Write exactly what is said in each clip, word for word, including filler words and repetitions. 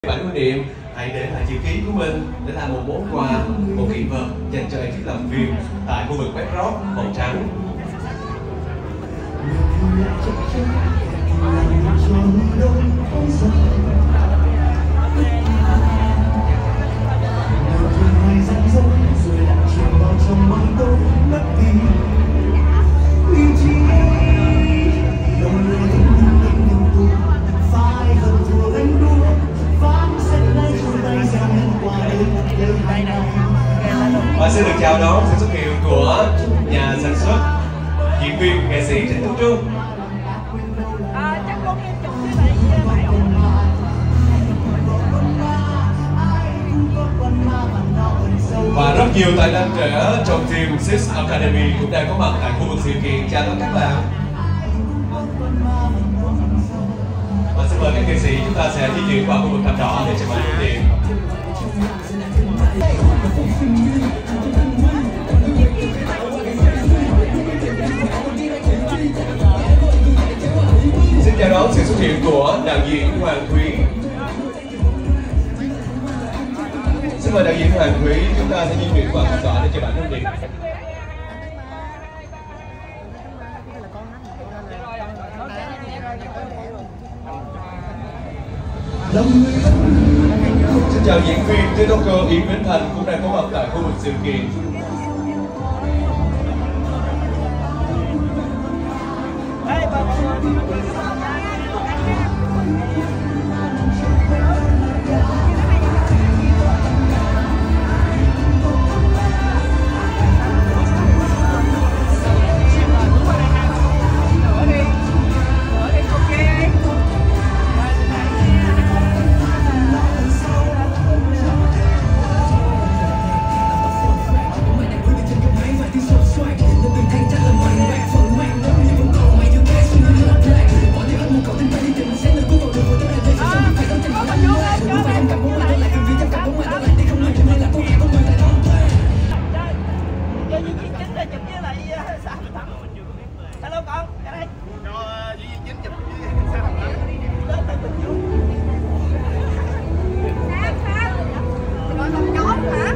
Bạn Huỳnh Điệm hãy để lại chữ ký của mình để làm một món quà, một kỷ vật dành cho ekip làm phim tại khu vực West Rock màu trắng. Và xin được chào đón sự xuất hiện của nhà sản xuất, diễn viên, nghệ sĩ Trịnh Tú Trung. À, chắc con em chụp với lại với bạn. Và rất nhiều tài năng trẻ trong team Six Academy cũng đang có mặt tại khu vực sự kiện. Chào đón các bạn. Và xin mời các nghệ sĩ chúng ta sẽ di chuyển qua khu vực thảm đỏ để chụp ảnh lưu niệm. Xin chào đón sự xuất hiện của đạo diễn Hoàng Thúy. Xin mời đạo diễn Hoàng Thúy, chúng ta sẽ di chuyển qua thảm đỏ để chụp ảnh lưu niệm. Xin chào diễn viên TikToker Yến Bến Thành cũng đang có mặt tại khu vực sự kiện. Hello con, ra đây. Cho diễn viên chính chụp Sao sao? Rồi còn chó hả?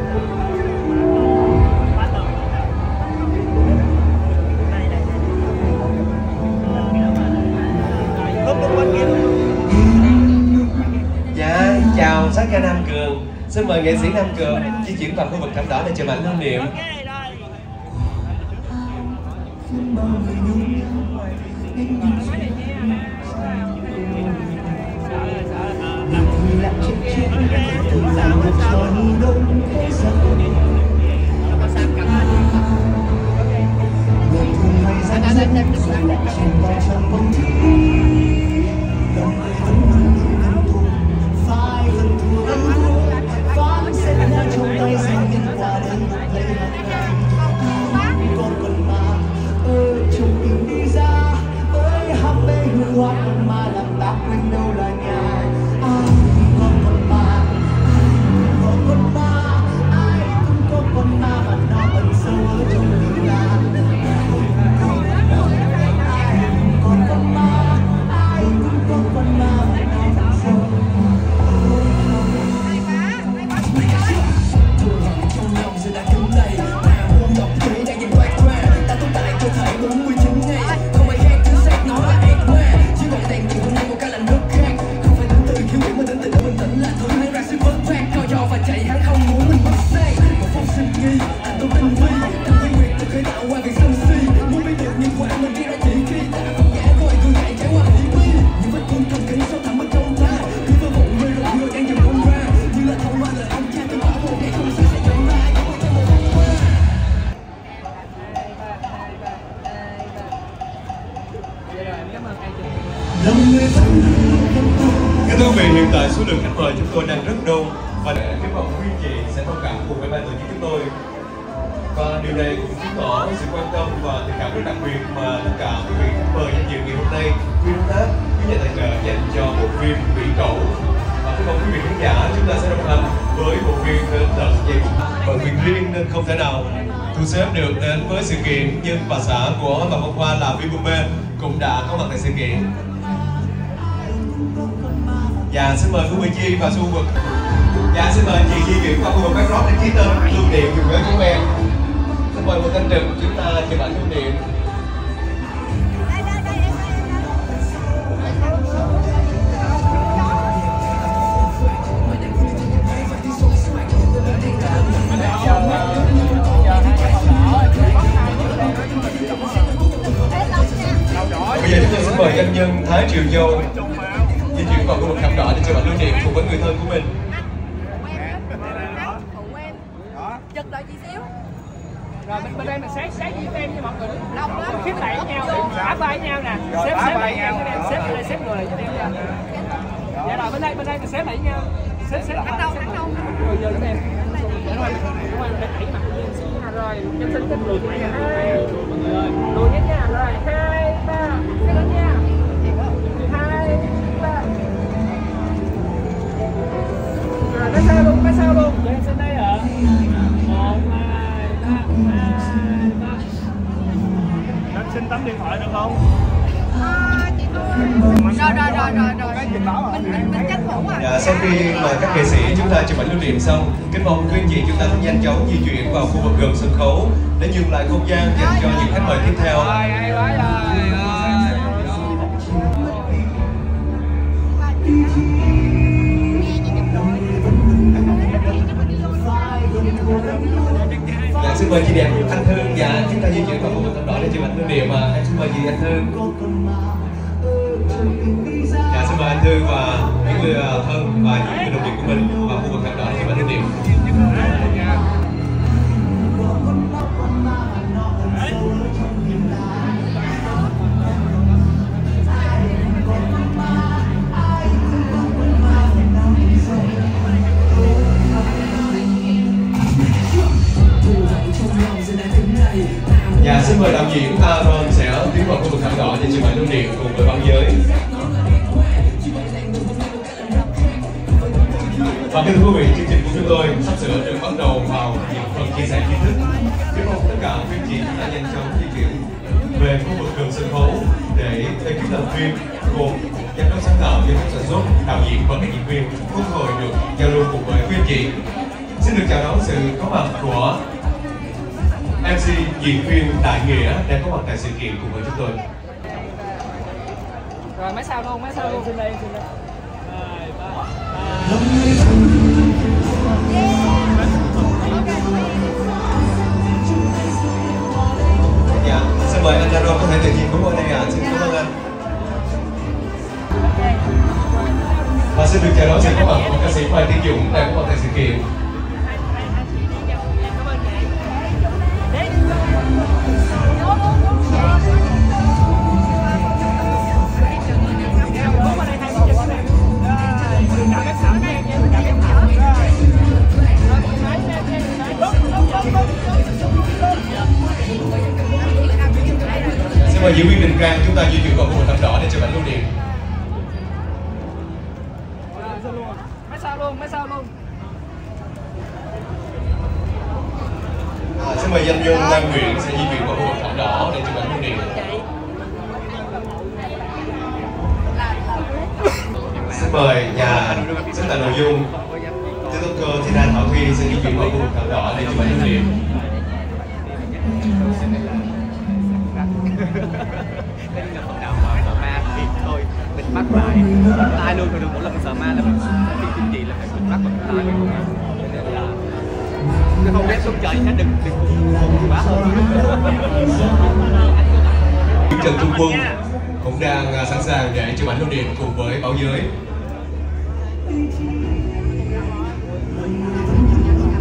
Dạ, chào sát ca Nam Cường. Xin mời nghệ sĩ Nam Cường di chuyển vào khu vực thảm đỏ để chụp ảnh lưu niệm. mà làm ta quên đâu là nhà. Ai cũng có con ma, ai cũng có con ma, ai cũng có con ma mà nó ẩn sâu ở trong tim ta. Ai cũng có con ma, ai cũng có con ma mà nó ẩn sâu. Trong lòng giờ đã cứng đầy, mà buông độc thuế đang dần quay qua. Ta tồn tại cơ thể bốn mươi chín ngày, không ai khác cứ xác nó là ác ma. Chỉ còn đèn chuyện hôm nay một cái là nước khác, không phải tính từ khiêu nghĩ mà tính từ bình tĩnh là thường hay ra sự vất vát. Co giò và chạy hắn không muốn mình mất say, một phong sinh nghi, anh tôi tinh vi, thằng quy nguyệt được khởi tạo qua việc sân si. Muốn biết được những quả mình kia đã chỉ khi ta đã không giả rồi cứ chạy trải qua hiểm nguy. Những vết thương thầm kín sâu thẳm bên trong ta, cứ vỡ vụn rơi rồi người đang dần không ra. Như là thông qua lời ông cha tôi bảo một ngày không sẽ sẽ chậm lại. Kính thưa quý vị, hiện tại số lượng khách mời chúng tôi đang rất đông và để kính mong quý chị sẽ thông cảm cùng với ban tổ chức chúng tôi. Và điều này cũng chứng tỏ sự quan tâm và tình cảm rất đặc biệt mà tất cả quý vị khách mời tham dự ngày hôm nay, quý đối tác, quý nhà tài trợ dành cho bộ phim Bị Cẩu. Và kính mong quý vị khán giả chúng ta sẽ đồng hành với bộ phim đến tận giây phút. Bởi việc riêng nên không thể nào thu xếp được đến với sự kiện, nhưng bà xã của Phạm Văn Khoa là Vibume cũng đã có mặt tại sự kiện. Dạ xin mời Phương Mỹ Chi và Xuân Vực. Dạ xin mời chị di chuyển qua khu vực backdrop để ký tên lưu niệm cùng với chúng em. Xin mời một Thanh Trực chúng ta chụp ảnh lưu niệm. Bây giờ chúng tôi xin mời doanh nhân Thái Triều Châu di chuyển vào khu vực khảm đỏ để chụp ảnh lưu niệm cùng với người thân của mình. Chật đợi chị xíu. Rồi bên bên đây mình xếp xếp với em nha mọi người. Đông lắm. Khép lại với nhau, áp vai với nhau nè. Xếp xếp lại nhau, xếp lại xếp người cho em nha. Dạ rồi bên đây bên đây mình xếp lại với nhau. Xếp xếp Anh đâu, anh đâu. Rồi giờ giúp em. Dạ rồi, đúng rồi, mình đẩy mặt lên xíu nha. Rồi, em xin cái lùi hai, lùi hết nha. Rồi, hai, ba, cái đó nha. Hai, ba. Rồi, cái sau luôn, cái sau luôn. Để em xin đây ạ. Một, hai, ba, hai, ba. Anh xin tấm điện thoại được không? À, chị tôi. Rồi, rồi, rồi, rồi, rồi. Mình, mình, mình tranh thủ à. Dạ, sau khi mà các nghệ sĩ chúng ta chụp ảnh lưu niệm xong, kính mong quý anh chị chúng ta sẽ nhanh chóng di chuyển vào khu vực gần sân khấu để nhường lại không gian dành cho những khách mời tiếp theo. Rồi, hay quá rồi. Dạ, xin mời chị đẹp Anh Thương. Dạ, chúng ta di chuyển vào khu vực tầm đỏ để chụp ảnh lưu niệm. Mà em xin mời chị Anh Thương. Dạ, xin mời anh Thương và những người thân và những người đồng nghiệp của mình vào khu vực tầm đỏ để chụp ảnh lưu niệm. Dạ, xin mời đạo diễn Aaron sẽ tiến vào khu vực thảm đỏ để chụp ảnh lưu niệm cùng với báo giới. Và kính thưa quý vị, chương trình của chúng tôi sắp sửa được bắt đầu vào những phần chia sẻ kiến thức. Kính mong tất cả quý chị chúng ta nhanh chóng di chuyển về khu vực gần sân khấu để ekip làm phim gồm giám đốc sáng tạo, giám đốc sản xuất, đạo diễn và các diễn viên có cơ hội được giao lưu cùng với quý chị. Xin được chào đón sự có mặt của em xê diễn viên Đại Nghĩa đang có mặt tại sự kiện cùng với chúng tôi. Rồi máy sao luôn, máy sao luôn, xin đây, xin đây. Rồi, ba, Dạ, xin mời anh Aaron có thể tự nhiên cũng ở đây ạ. À. Xin cảm ơn anh. Và xin được chào đón sự có mặt của ca sĩ Mai Tiến Dũng đang có mặt tại sự kiện. Xin mời diễn viên Đình Trang chúng ta di chuyển vào khu vực tầm đỏ để chụp ảnh lưu niệm. máy sao luôn, máy sao luôn. À, xin mời danh nhân Lan Nguyễn sẽ di chuyển vào khu vực tầm đỏ để chụp ảnh lưu niệm. Xin mời nhà sáng tạo nội dung TikToker Tina Thảo Thi sẽ di chuyển vào khu vực tầm đỏ để chụp ảnh lưu niệm. Đây là phần nào mà sợ ma thì thôi mình bắt lại tai luôn, rồi được mỗi lần mình sợ ma là mình khi phim gì là phải mình bắt bằng tai mình, cho nên là nó không rét xuống trời hết, đừng đừng cùng quá hơn. Trần Trung Quân cũng đang sẵn sàng để chụp ảnh lưu niệm cùng với báo giới.